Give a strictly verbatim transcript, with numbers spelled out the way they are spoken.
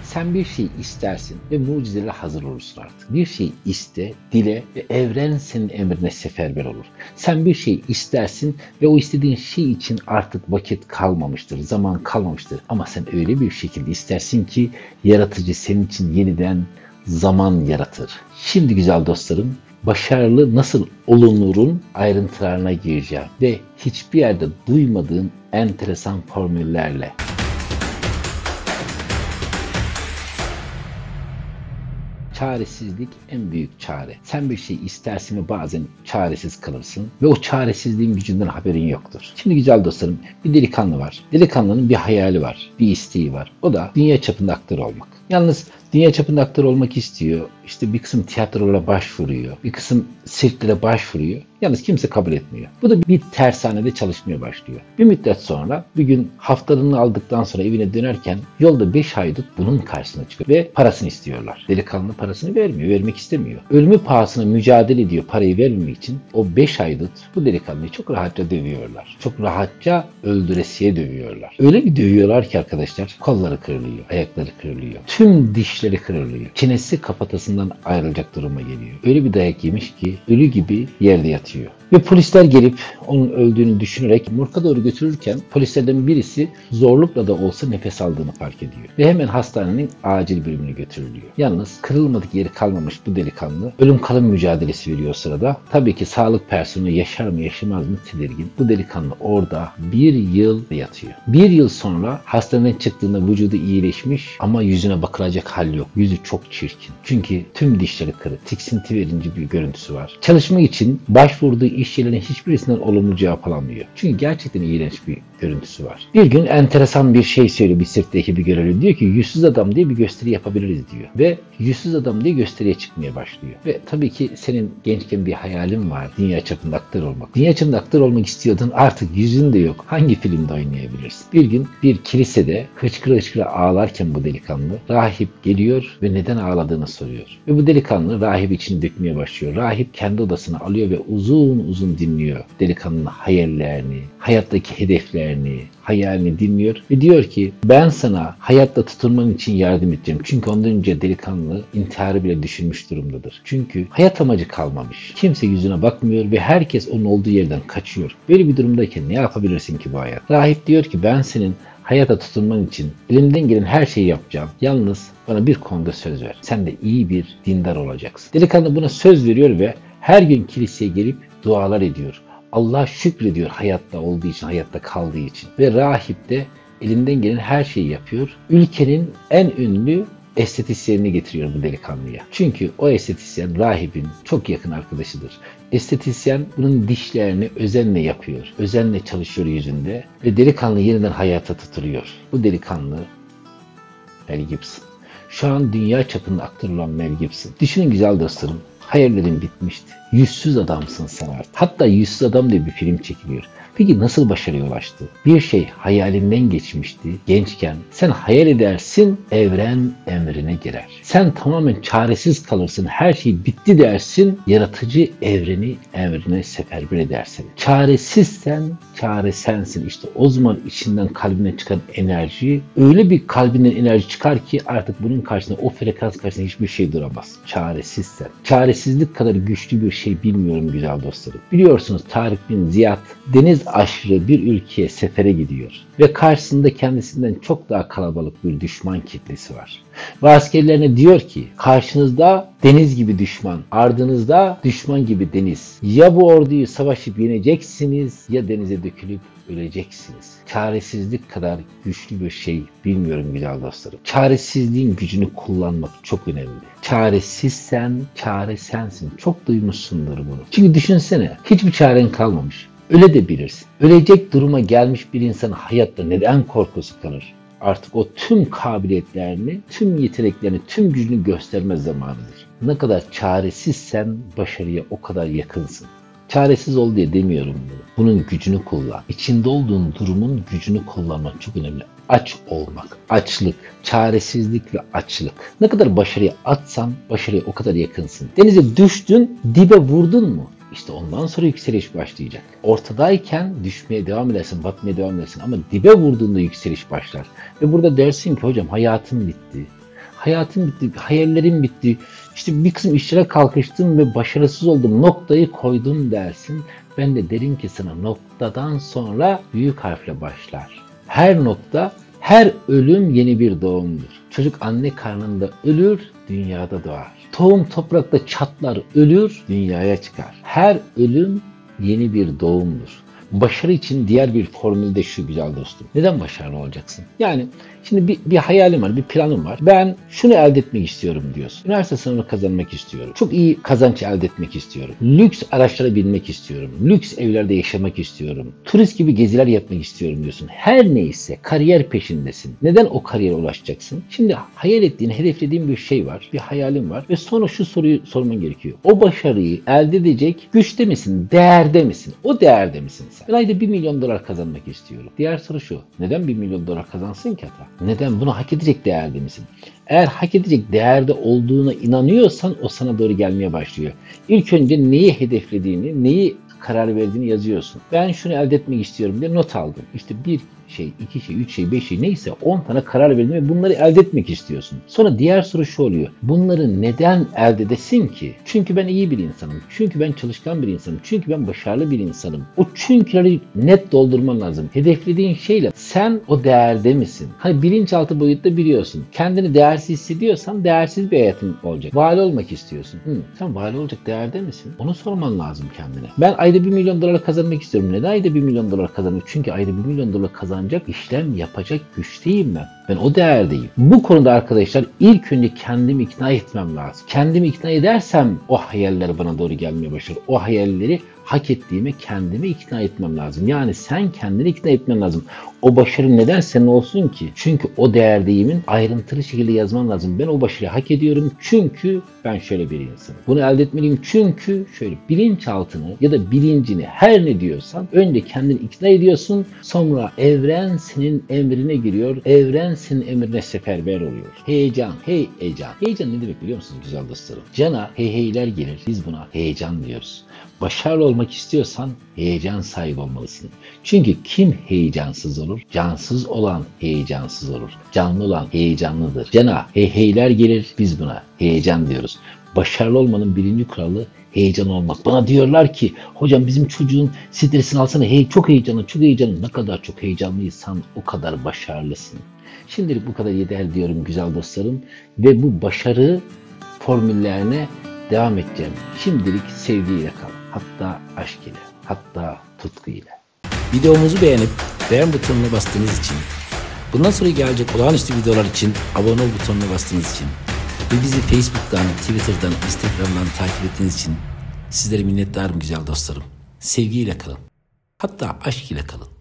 Sen bir şey istersin ve mucizelerle hazır olursun artık. Bir şey iste, dile ve evren senin emrine seferber olur. Sen bir şey istersin ve o istediğin şey için artık vakit kalmamıştır, zaman kalmamıştır. Ama sen öyle bir şekilde istersin ki yaratıcı senin için yeniden zaman yaratır. Şimdi güzel dostlarım, başarılı nasıl olunurun ayrıntılarına gireceğim ve hiçbir yerde duymadığın enteresan formüllerle. Çaresizlik en büyük çare. Sen bir şey istersin ve bazen çaresiz kalırsın ve o çaresizliğin gücünden haberin yoktur. Şimdi güzel dostlarım, bir delikanlı var. Delikanlının bir hayali var, bir isteği var. O da dünya çapında aktör olmak. Yalnız dünya çapında aktör olmak istiyor. İşte bir kısım tiyatrolara başvuruyor. Bir kısım sirklere başvuruyor. Yalnız kimse kabul etmiyor. Bu da bir tersanede çalışmaya başlıyor. Bir müddet sonra bir gün haftalığını aldıktan sonra evine dönerken yolda beş haydut bunun karşısına çıkıyor ve parasını istiyorlar. Delikanlı parasını vermiyor, vermek istemiyor. Ölümü pahasına mücadele ediyor parayı vermemek için. O beş haydut bu delikanlıyı çok rahatça dövüyorlar. Çok rahatça öldüresiye dövüyorlar. Öyle bir dövüyorlar ki arkadaşlar kolları kırılıyor, ayakları kırılıyor. Tüm dişleri kırılıyor. Çenesi kafatasından ayrılacak duruma geliyor. Öyle bir dayak yemiş ki ölü gibi yerde yatıyor. Ve polisler gelip onun öldüğünü düşünerek morga doğru götürürken polislerden birisi zorlukla da olsa nefes aldığını fark ediyor. Ve hemen hastanenin acil bölümüne götürülüyor. Yalnız kırılmadık yeri kalmamış bu delikanlı ölüm kalım mücadelesi veriyor o sırada. Tabii ki sağlık personeli yaşar mı yaşamaz mı tedirgin. Bu delikanlı orada bir yıl yatıyor. Bir yıl sonra hastaneden çıktığında vücudu iyileşmiş ama yüzüne bakılacak hal yok. Yüzü çok çirkin. Çünkü tüm dişleri kırık. Tiksinti verici bir görüntüsü var. Çalışma için başvurduğu iş yerlerinin hiçbirisinden olumlu cevap alamıyor. Çünkü gerçekten iğrenç bir görüntüsü var. Bir gün enteresan bir şey söylüyor bir sirkte ekibi görevli. Diyor ki yüzsüz adam diye bir gösteri yapabiliriz diyor. Ve yüzsüz adam diye gösteriye çıkmaya başlıyor. Ve tabii ki senin gençken bir hayalin var. Dünya çapında aktör olmak. Dünya çapında aktör olmak istiyordun. Artık yüzün de yok. Hangi filmde oynayabilirsin? Bir gün bir kilisede hıçkıra hıçkıra ağlarken bu delikanlı rahip geliyor ve neden ağladığını soruyor. Ve bu delikanlı rahip için dökmeye başlıyor. Rahip kendi odasına alıyor ve uzun uzun dinliyor. Delikanlının hayallerini, hayattaki hedeflerini, hayalini dinliyor ve diyor ki ben sana hayatta tutunman için yardım edeceğim. Çünkü ondan önce delikanlı intiharı bile düşünmüş durumdadır. Çünkü hayat amacı kalmamış. Kimse yüzüne bakmıyor ve herkes onun olduğu yerden kaçıyor. Böyle bir durumdayken ne yapabilirsin ki bu hayat? Rahip diyor ki ben senin hayata tutunman için elimden gelen her şeyi yapacağım. Yalnız bana bir konuda söz ver. Sen de iyi bir dindar olacaksın. Delikanlı buna söz veriyor ve her gün kiliseye gelip dualar ediyor. Allah şükrediyor hayatta olduğu için, hayatta kaldığı için. Ve rahip de elinden gelen her şeyi yapıyor. Ülkenin en ünlü estetisyenini getiriyor bu delikanlıya. Çünkü o estetisyen rahibin çok yakın arkadaşıdır. Estetisyen bunun dişlerini özenle yapıyor. Özenle çalışıyor yüzünde ve delikanlı yeniden hayata tutuluyor. Bu delikanlı Mel Gibson. Şu an dünya çapında aktör olan Mel Gibson. Düşünün güzel dostlarım. Hayallerin bitmişti. Yüzsüz adamsın sen artık. Hatta Yüzsüz Adam diye bir film çekiliyor. Peki nasıl başarıya ulaştı? Bir şey hayalinden geçmişti gençken. Sen hayal edersin, evren emrine girer. Sen tamamen çaresiz kalırsın, her şey bitti dersin, yaratıcı evreni emrine seferber edersin. Çaresizsen, çare sensin. İşte o zaman içinden kalbine çıkan enerji, öyle bir kalbinden enerji çıkar ki artık bunun karşısında, o frekans karşısında hiçbir şey duramaz. Çaresizsen. Çaresizlik kadar güçlü bir şey bilmiyorum güzel dostlarım. Biliyorsunuz Tarık bin Ziyad deniz aşırı bir ülkeye sefere gidiyor ve karşısında kendisinden çok daha kalabalık bir düşman kitlesi var. Ve askerlerine diyor ki karşınızda deniz gibi düşman, ardınızda düşman gibi deniz. Ya bu orduyu savaşıp yeneceksiniz ya denize dökülüp öleceksiniz. Çaresizlik kadar güçlü bir şey bilmiyorum güzel dostlarım. Çaresizliğin gücünü kullanmak çok önemli. Çaresizsen çare sensin. Çok duymuşsundur bunu. Çünkü düşünsene hiçbir çaren kalmamış. Öyle de bilirsin. Ölecek duruma gelmiş bir insan hayatta neden korkusu kalır? Artık o tüm kabiliyetlerini, tüm yeteneklerini, tüm gücünü gösterme zamanıdır. Ne kadar çaresizsen başarıya o kadar yakınsın. Çaresiz ol diye demiyorum bunu. Bunun gücünü kullan. İçinde olduğun durumun gücünü kullanmak çok önemli. Aç olmak, açlık, çaresizlik ve açlık. Ne kadar başarıya atsan başarıya o kadar yakınsın. Denize düştün, dibe vurdun mu? İşte ondan sonra yükseliş başlayacak. Ortadayken düşmeye devam edersin, batmaya devam edersin ama dibe vurduğunda yükseliş başlar. Ve burada dersin ki hocam hayatım bitti. hayatım bitti, hayallerim bitti. İşte bir kısım işlere kalkıştım ve başarısız oldum. Noktayı koydum dersin. Ben de derim ki sana noktadan sonra büyük harfle başlar. Her nokta, her ölüm yeni bir doğumdur. Çocuk anne karnında ölür, dünyada doğar. Tohum toprakta çatlar, ölür, dünyaya çıkar. Her ölüm yeni bir doğumdur. Başarı için diğer bir formül de şu güzel dostum. Neden başarılı olacaksın? Yani şimdi bir, bir hayalim var, bir planım var. Ben şunu elde etmek istiyorum diyorsun. Üniversite sınavını kazanmak istiyorum. Çok iyi kazanç elde etmek istiyorum. Lüks araçlara binmek istiyorum. Lüks evlerde yaşamak istiyorum. Turist gibi geziler yapmak istiyorum diyorsun. Her neyse kariyer peşindesin. Neden o kariyere ulaşacaksın? Şimdi hayal ettiğin, hedeflediğin bir şey var. Bir hayalin var. Ve sonra şu soruyu sorman gerekiyor. O başarıyı elde edecek güçte misin? Değerde misin? O değerde misin sen? Ben ayda bir milyon dolar kazanmak istiyorum. Diğer soru şu. Neden bir milyon dolar kazansın ki hata? Neden? Bunu hak edecek değerde misin? Eğer hak edecek değerde olduğuna inanıyorsan o sana doğru gelmeye başlıyor. İlk önce neyi hedeflediğini, neyi karar verdiğini yazıyorsun. Ben şunu elde etmek istiyorum diye not aldım. İşte bir şey, iki şey, üç şey, beş şey neyse on tane karar verdin ve bunları elde etmek istiyorsun. Sonra diğer soru şu oluyor. Bunları neden elde edesin ki? Çünkü ben iyi bir insanım. Çünkü ben çalışkan bir insanım. Çünkü ben başarılı bir insanım. O çünküleri net doldurman lazım. Hedeflediğin şeyle sen o değerde misin? Hani bilinçaltı boyutta biliyorsun. Kendini değersiz hissediyorsan değersiz bir hayatın olacak. Vali olmak istiyorsun. Hı, sen vali olacak değerde misin? Onu sorman lazım kendine. Ben ayda bir milyon dolar kazanmak istiyorum. Neden ayda bir milyon dolar kazanmak? Çünkü ayda bir milyon dolar kazanmak ancak işlem yapacak güçteyim ben. Ben o değerdeyim. Bu konuda arkadaşlar ilk önce kendimi ikna etmem lazım. Kendimi ikna edersem o hayaller bana doğru gelmeye başlar. O hayalleri hak ettiğimi kendimi ikna etmem lazım. Yani sen kendini ikna etmen lazım. O başarı neden senin olsun ki? Çünkü o değerdeyimin ayrıntılı şekilde yazman lazım. Ben o başarıyı hak ediyorum çünkü ben şöyle bir insanım. Bunu elde etmeliyim çünkü şöyle bilinçaltını ya da bilincini her ne diyorsan önce kendini ikna ediyorsun. Sonra evren senin emrine giriyor. Evren senin emrine seferber oluyor. Heyecan, hey heyecan. Heyecan ne demek biliyor musunuz güzel dostlarım? Cana hey heyler gelir. Biz buna heyecan diyoruz. Başarılı olmak istiyorsan heyecan sahibi olmalısın. Çünkü kim heyecansız olur? Cansız olan heyecansız olur. Canlı olan heyecanlıdır. Cana hey heyler gelir. Biz buna heyecan diyoruz. Başarılı olmanın birinci kuralı heyecan olmak. Bana diyorlar ki hocam bizim çocuğun stresini alsana. Hey, çok heyecanlı, çok heyecanlı. Ne kadar çok heyecanlıysan o kadar başarılısın. Şimdilik bu kadar yeter diyorum güzel dostlarım. Ve bu başarı formüllerine devam edeceğim. Şimdilik sevgiyle kal. Hatta aşk ile. Hatta tutku ile. Videomuzu beğenip beğen butonuna bastığınız için, bundan sonra gelecek olağanüstü videolar için abone ol butonuna bastığınız için ve bizi Facebook'tan, Twitter'dan, Instagram'dan takip ettiğiniz için sizlere minnettarım güzel dostlarım. Sevgiyle kalın. Hatta aşk ile kalın.